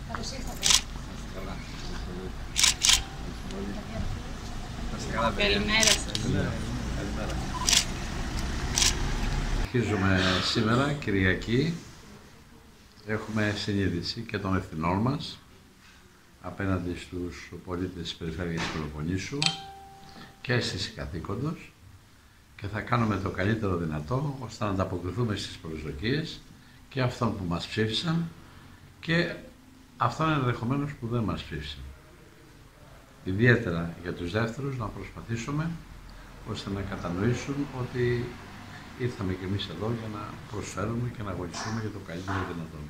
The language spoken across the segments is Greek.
Καλώς ήρθατε. Καλημέρα σας. Καλημέρα. Αρχίζουμε σήμερα, Κυριακή. Έχουμε συνείδηση και των ευθυνών μας απέναντι στους πολίτες της Περιφέρειας Πελοποννήσου και εσείς καθήκοντος, και θα κάνουμε το καλύτερο δυνατό ώστε να ανταποκριθούμε στις προσδοκίες και αυτών που μας ψήφισαν και αυτών ενδεχομένως που δεν μας ψήφισαν. Ιδιαίτερα για τους δεύτερους να προσπαθήσουμε ώστε να κατανοήσουν ότι ήρθαμε κι εμείς εδώ για να προσφέρουμε και να αγωνιστούμε για το καλύτερο δυνατόν.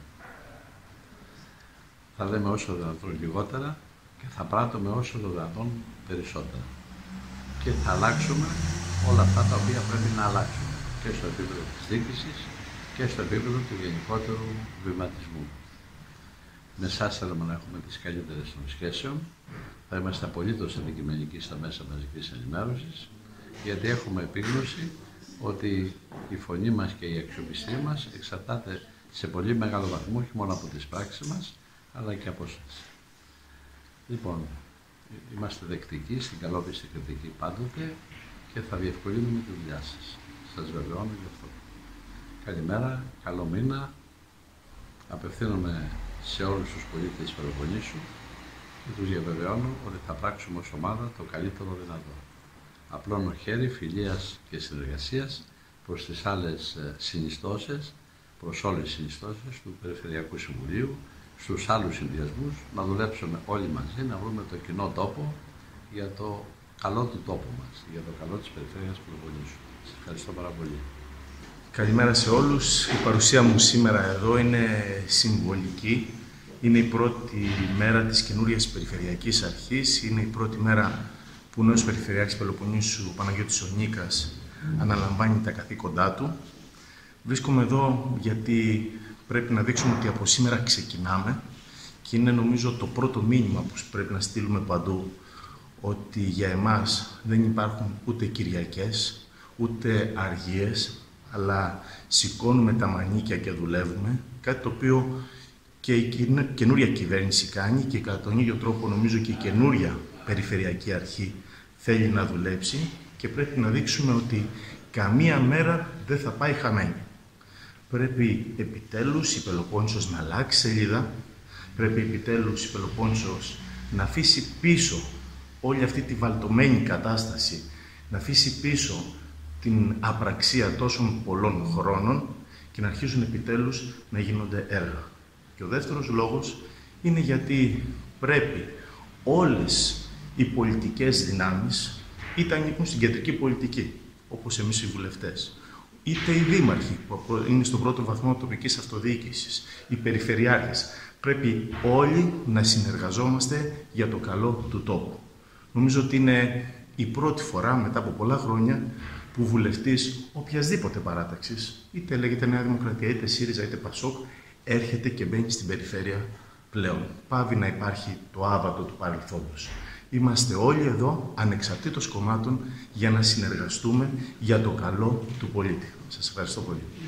Θα λέμε όσο δυνατόν λιγότερα και θα πράττουμε όσο δυνατόν περισσότερα. Και θα αλλάξουμε όλα αυτά τα οποία πρέπει να αλλάξουμε και στο επίπεδο της διοίκησης και στο επίπεδο του γενικότερου βηματισμού. Με εσάς θέλουμε να έχουμε τις καλύτερες των σχέσεων. Θα είμαστε απολύτως αντικειμενικοί στα μέσα μαζικής ενημέρωσης, γιατί έχουμε επίγνωση ότι η φωνή μας και η αξιοπιστία μας εξαρτάται σε πολύ μεγάλο βαθμό όχι μόνο από τις πράξεις μας, αλλά και από εσάς. Λοιπόν, είμαστε δεκτικοί στην καλόπιστη κριτική πάντοτε και θα διευκολύνουμε τη δουλειά σας. Σας βεβαιώνω γι' αυτό. Καλημέρα, καλό μήνα. Απευθύνομαι σε όλους τους πολίτες της Πελοποννήσου και τους διαβεβαιώνω ότι θα πράξουμε ως ομάδα το καλύτερο δυνατό. Απλώνω χέρι φιλίας και συνεργασίας προς τις άλλες συνιστώσεις, προς όλες τις συνιστώσεις του Περιφερειακού Συμβουλίου, στους άλλους συνδυασμούς, να δουλέψουμε όλοι μαζί, να βρούμε το κοινό τόπο για το καλό του τόπου μας, για το καλό της Περιφέρειας Πελοποννήσου. Σας ευχαριστώ πάρα πολύ. Καλημέρα σε όλους. Η παρουσία μου σήμερα εδώ είναι συμβολική. Είναι η πρώτη μέρα της καινούριας Περιφερειακής Αρχής. Είναι η πρώτη μέρα που ο νέος Περιφερειάρχης Πελοποννήσου, ο Παναγιώτης ο Νίκας, αναλαμβάνει τα καθήκοντά του. Βρίσκομαι εδώ γιατί πρέπει να δείξουμε ότι από σήμερα ξεκινάμε και είναι νομίζω το πρώτο μήνυμα που πρέπει να στείλουμε παντού, ότι για εμάς δεν υπάρχουν ούτε Κυριακές, ούτε αργίες, αλλά σηκώνουμε τα μανίκια και δουλεύουμε, κάτι το οποίο και η καινούρια κυβέρνηση κάνει και κατά τον ίδιο τρόπο νομίζω και η καινούρια Περιφερειακή Αρχή θέλει να δουλέψει, και πρέπει να δείξουμε ότι καμία μέρα δεν θα πάει χαμένη. Πρέπει επιτέλους η Πελοπόννησος να αλλάξει σελίδα, πρέπει επιτέλους η Πελοπόννησος να αφήσει πίσω όλη αυτή τη βαλτωμένη κατάσταση, να αφήσει πίσω την απραξία τόσων πολλών χρόνων και να αρχίσουν επιτέλους να γίνονται έργα. Και ο δεύτερος λόγος είναι γιατί πρέπει όλες οι πολιτικές δυνάμεις, είτε ανήκουν στην κεντρική πολιτική, όπως εμείς οι βουλευτές, είτε οι δήμαρχοι που είναι στον πρώτο βαθμό τοπικής αυτοδιοίκησης, οι περιφερειάρχες, πρέπει όλοι να συνεργαζόμαστε για το καλό του τόπου. Νομίζω ότι είναι η πρώτη φορά μετά από πολλά χρόνια που βουλευτής οποιασδήποτε παράταξης, είτε λέγεται Νέα Δημοκρατία, είτε ΣΥΡΙΖΑ, είτε ΠΑΣΟΚ, έρχεται και μπαίνει στην περιφέρεια πλέον. Πάβει να υπάρχει το άβατο του παρελθόντος. Είμαστε όλοι εδώ, ανεξαρτήτως κομμάτων, για να συνεργαστούμε για το καλό του πολίτη. Σας ευχαριστώ πολύ.